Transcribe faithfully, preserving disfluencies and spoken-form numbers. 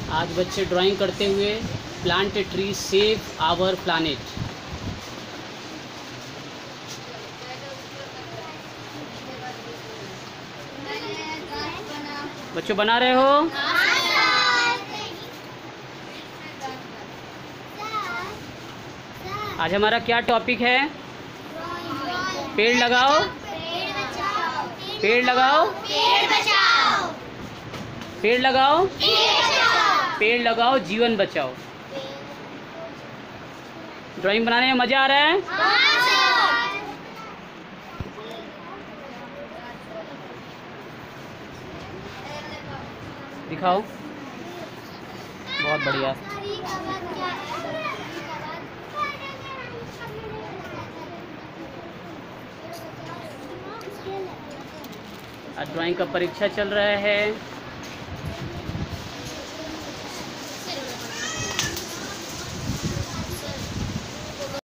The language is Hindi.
आज बच्चे ड्राइंग करते हुए plant a tree save our planet. बच्चों बना रहे हो? आज हमारा क्या टॉपिक है? पेड़ लगाओ, पेड़ लगाओ, पेड़ लगाओ, पेड़ लगाओ, जीवन बचाओ। ड्राइंग बनाने में मजा आ रहा है? दिखाओ। बहुत बढ़िया। आज ड्राइंग का परीक्षा चल रहा है।